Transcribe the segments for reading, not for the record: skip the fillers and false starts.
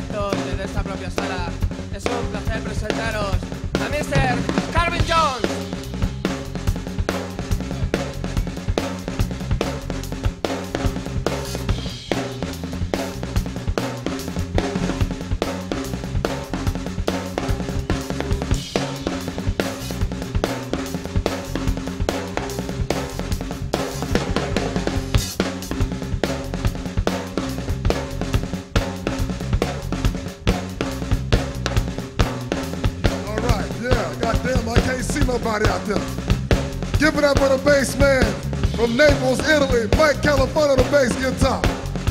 directo desde esta propia sala. Es un placer presentaros a Mr. Carvin Jones. Nobody out there. Give it up for the bass man from Naples, Italy, Mike California, the bass guitar.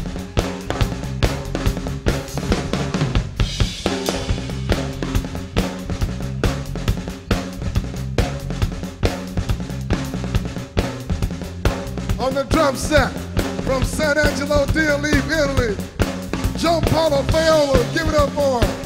On the drum set from San Angelo, Italy, Gianpaolo Faiola. Give it up for him.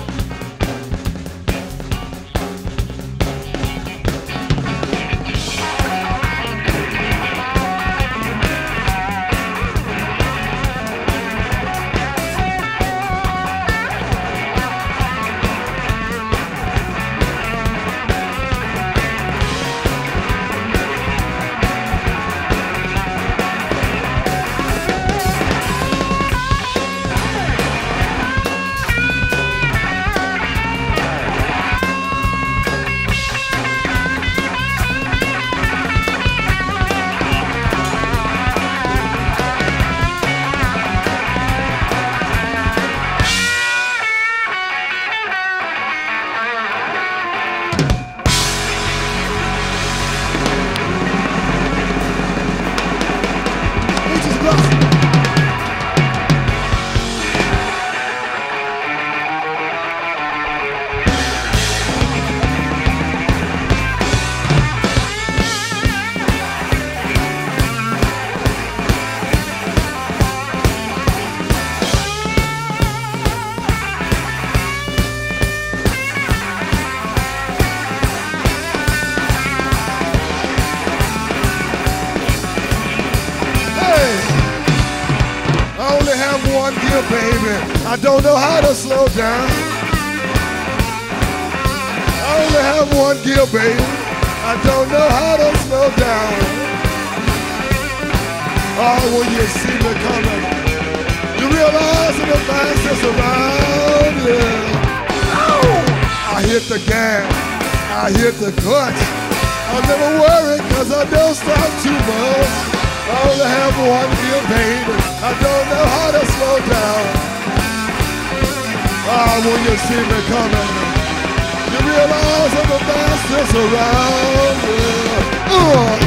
One gear, baby. I don't know how to slow down. I only have one gear, baby. I don't know how to slow down. Oh, when you see me coming, you realize that the fast is around, yeah. Oh, I hit the gas, I hit the clutch. I never worry, cause I don't stop too much. I only have one gear, baby. I don't know how to slow down. Ah, when you see me coming, you realize I'm the fastest around. Yeah.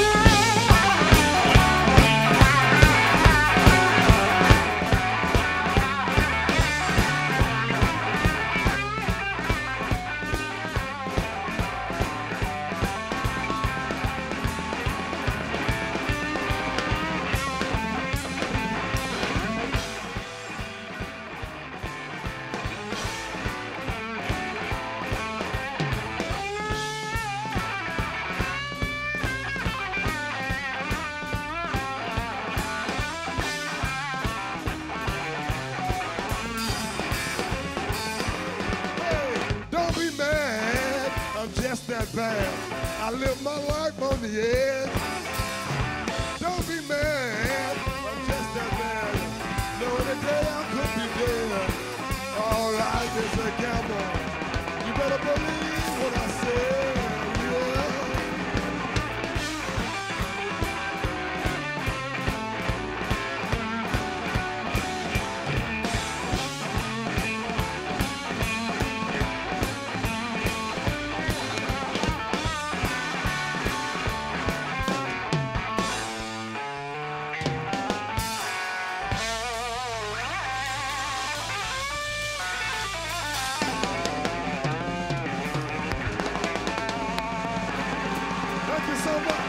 Just that bad. I live my life on the edge. Don't be mad. I'm just that bad. Know the day I could be dead. All right, it's a gamble. You better believe what I said. So much.